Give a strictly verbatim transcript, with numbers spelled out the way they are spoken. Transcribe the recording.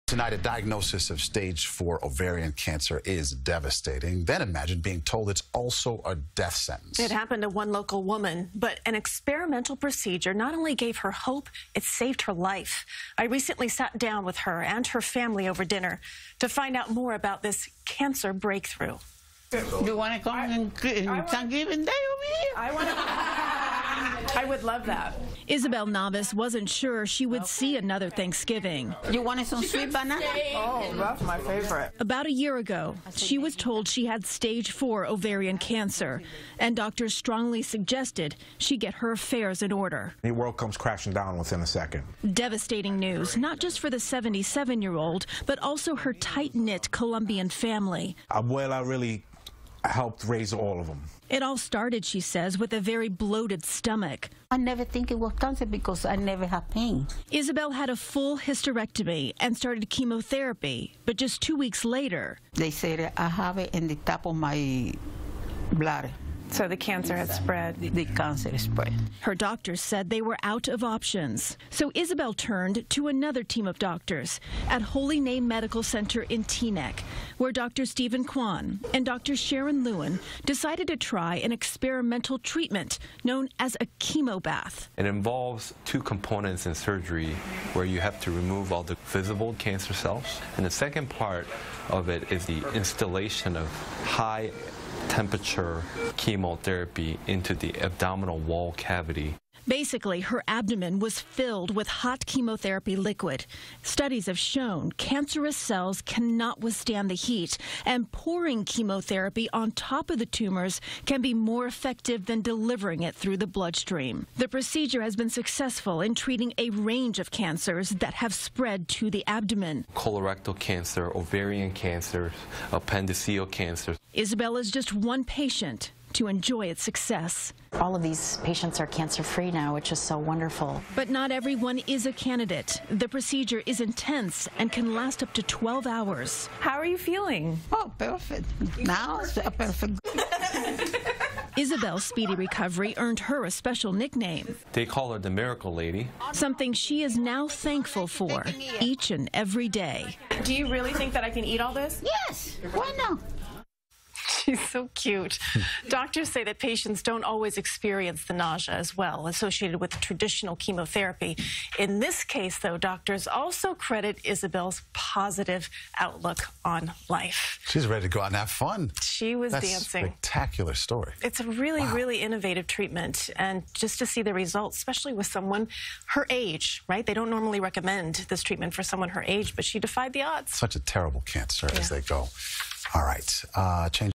Tonight, a diagnosis of stage four ovarian cancer is devastating. Then imagine being told it's also a death sentence. It happened to one local woman, but an experimental procedure not only gave her hope, it saved her life. I recently sat down with her and her family over dinner to find out more about this cancer breakthrough. You want to come and Thanksgiving Day over here? I want to. I would love that. Isabel Navas wasn't sure she would see another Thanksgiving. You wanted some sweet banana? Oh, that's my favorite. About a year ago, she was told she had stage four ovarian cancer, and doctors strongly suggested she get her affairs in order. The world comes crashing down within a second. Devastating news, not just for the seventy-seven-year-old, but also her tight-knit Colombian family. Abuela really helped raise all of them. It all started, she says, with a very bloated stomach. I never think it was cancer because I never had pain. Isabel had a full hysterectomy and started chemotherapy, but just two weeks later... They said I have it in the top of my bladder. So the cancer had spread. The, the cancer spread. Her doctors said they were out of options. So Isabel turned to another team of doctors at Holy Name Medical Center in Teaneck, where Doctor Stephen Kwon and Doctor Sharyn Lewin decided to try an experimental treatment known as a chemo bath. It involves two components in surgery where you have to remove all the visible cancer cells. And the second part of it is the installation of high temperature chemotherapy into the abdominal wall cavity. Basically, her abdomen was filled with hot chemotherapy liquid. Studies have shown cancerous cells cannot withstand the heat, and pouring chemotherapy on top of the tumors can be more effective than delivering it through the bloodstream. The procedure has been successful in treating a range of cancers that have spread to the abdomen. Colorectal cancer, ovarian cancer, appendiceal cancer. Isabel is just one patient to enjoy its success. All of these patients are cancer-free now, which is so wonderful. But not everyone is a candidate. The procedure is intense and can last up to twelve hours. How are you feeling? Oh, perfect. Now it's perfect. Isabel's speedy recovery earned her a special nickname. They call her the Miracle Lady. Something she is now thankful for each and every day. Do you really think that I can eat all this? Yes. Why not? She's so cute. Doctors say that patients don't always experience the nausea as well, associated with traditional chemotherapy. In this case, though, doctors also credit Isabel's positive outlook on life. She's ready to go out and have fun. She was That's dancing. A spectacular story. It's a really, wow. really innovative treatment, and just to see the results, especially with someone her age, right? They don't normally recommend this treatment for someone her age, but she defied the odds. Such a terrible cancer yeah. as they go. All right. Uh, change